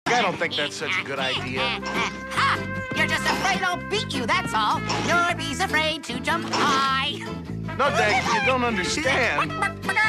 I don't think that's such a good idea. Ha! You're just afraid I'll beat you, that's all. Norby's afraid to jump high. No, Dag, you don't understand.